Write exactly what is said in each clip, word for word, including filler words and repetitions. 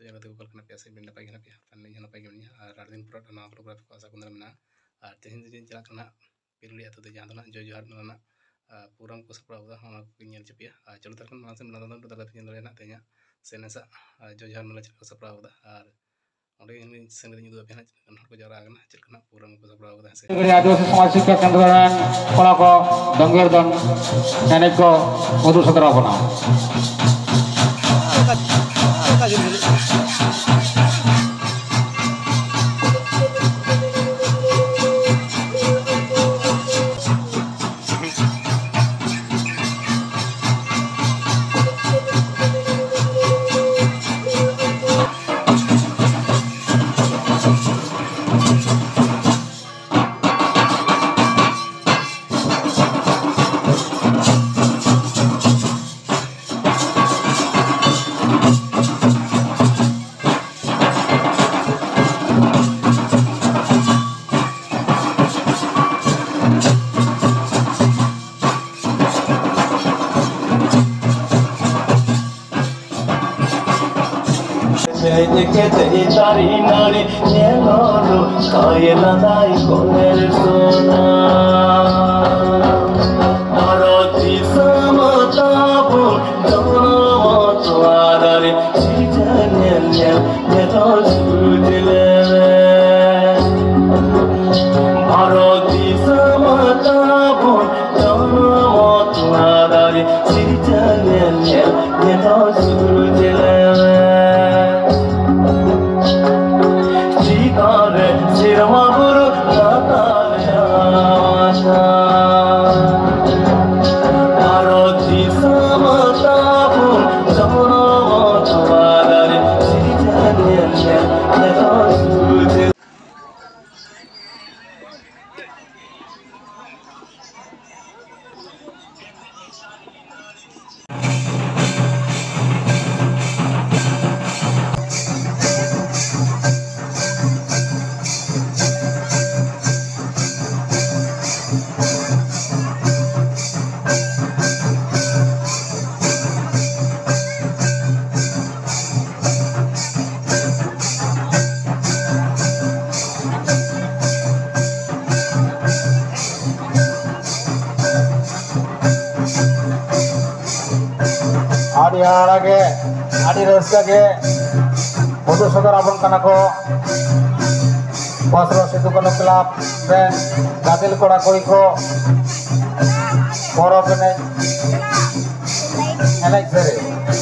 तो जगह को कल्पना पे से बिन नपाय गना पे तन नहीं नपाय गनी और राडिन प्रोट ना प्रोग्राम को आशा कुंदर मना और तेहन दिन चला करना पिरुली अतो दे जांदना जो जोहार मना पूरम को सपड़ा होगा हम पिनियल चपिया चलो तरकन मा से मना दन दला पिनियल रेना तेया सेनेसा जो जोहार मना चलो सपड़ा होगा और ओंडे इन संग दिन दो पेना कन को जरा आगना चलकना पूरम को सपड़ा होगा से आदिवासी समाज शिक्षा केंद्र में कोला को दंगेर दन एने को मधु सदरा बना Tari nari nyeloro kayela nai koner sona Arati samatapu dono tuarare chijanyel nyelo sudile Arati samatapu dono tuarare chijanyel nyelo sudile Sirmaburu Natalya Arati samatapu dono tuarare chijanyel nyelo sudile आदि आगे आदि Ruska के मधु सदर अपन कना को बसरो सिद्धू कनो club में गादिल कोड़ा कोई को परब ने एनेक सेरे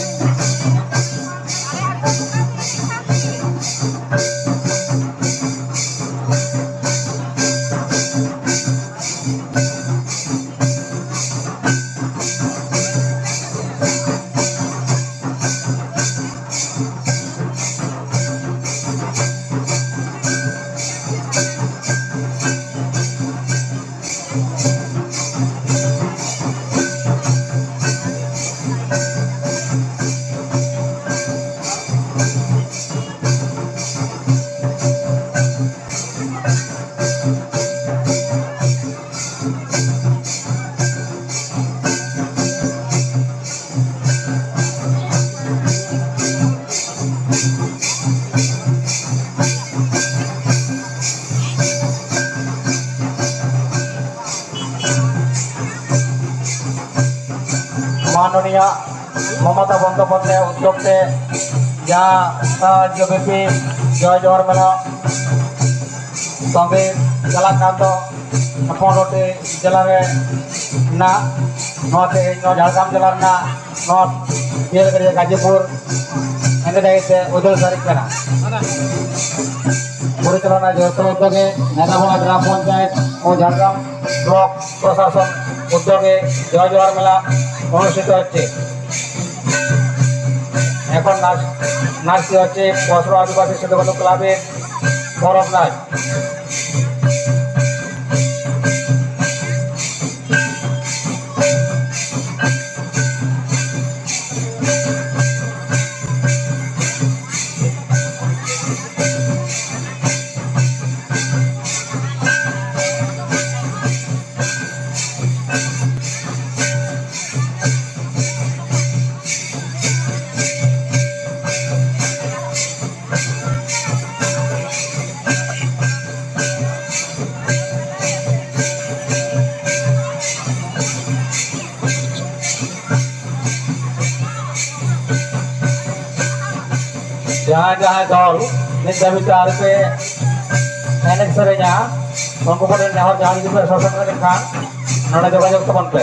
माननीय ममता बंदोपाध्याय उद्योग से जहाँ साहाय्यव्यापी जय जोहर मेला संगे कलाकांत अपनोटे जिला रे ना नोते नो झारखंड जिला ना नोट बेलगढ़िया गाजीपुर एंडे दाइते उदल सारिक कना परिचालना जयतो उद्योगे नेताबोला ग्राम पंचायत और झारखंड ब्लॉक प्रशासन उद्योगे जय जोहर मेला অনুষ্ঠিত হচ্ছে এখন নাচ নাচটি হচ্ছে বসরা আদিবাসী সেতুগত ক্লাবের পরব নাচ Jangan jangan dol, ini kami tarik ke enek serenya, mengkumpulkan nyawa jangan juga sosok kan, nada joga-joga teman pe.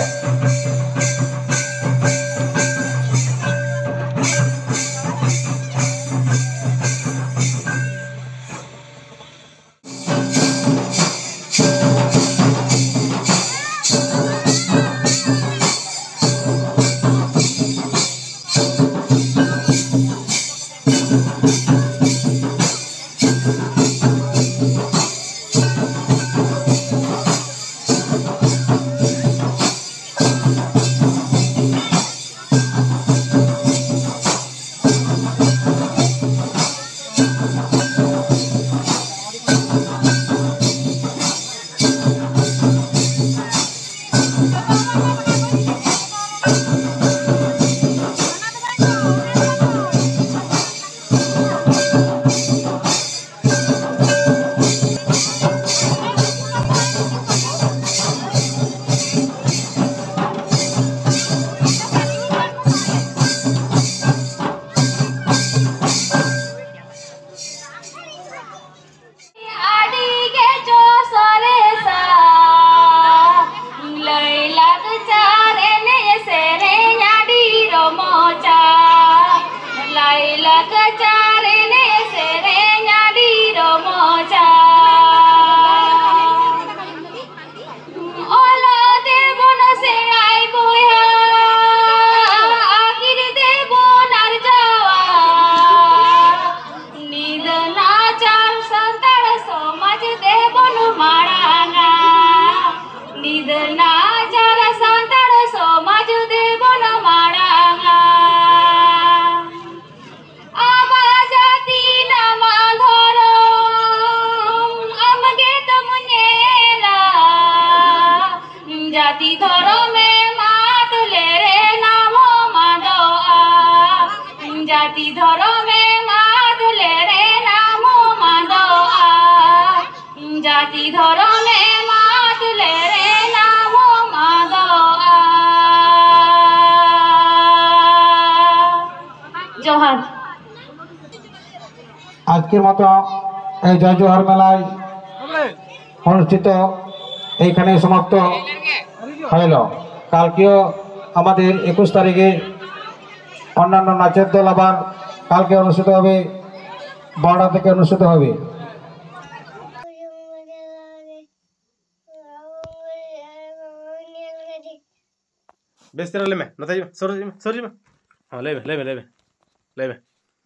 আজকের মতো এই জয় জোহার মেলায় অনুষ্ঠিত এইখানে সমাপ্ত হইল। কালকেও আমাদের একুশ তারিখে অন্যান্য নাচের দল আবার কালকে অনুষ্ঠিত হবে, বারোটা থেকে অনুষ্ঠিত হবে। बेस तेरा ले में नता जी सर जी में सर जी में हाँ ले में ले में ले में ले में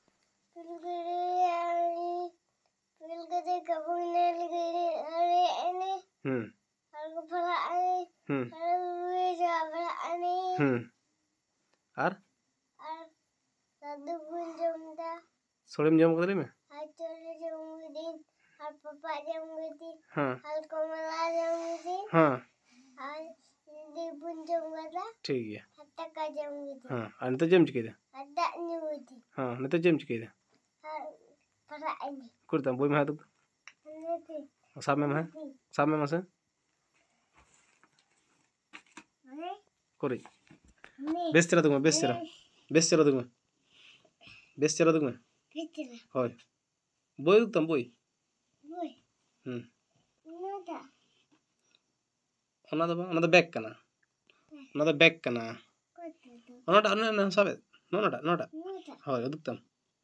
हम्म हम्म हम्म आर सोड़े में जम कर ले में हाँ हाँ ठीक है हाँ और नहीं तो जम चुके थे हाँ नहीं तो जम चुके थे कुर्ता बोई में है तो साब में है साब में मसे कोरी बेस तेरा दूँगा बेस तेरा बेस तेरा दूँगा बेस तेरा दूँगा हाँ बोई तुम बोई हम्म अना तो अना तो बैक करना अना तो बैक करना अना टा अना अना साबे नोना टा नोटा हाँ दुखतम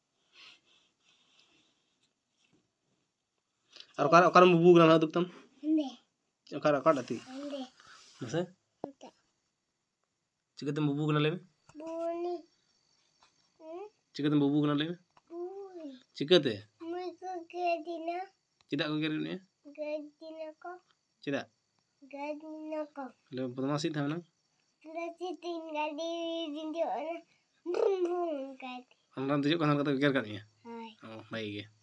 और कार कार मुबुग ना दुखतम कार कार आती मसे चिकते मुबुग ना ले चिकते मुबुग ना ले चिकते चिदा को करे ने चिदा ले बदमाशी था ना हम तुझे कौन सा कर कर करनी है हां भाई के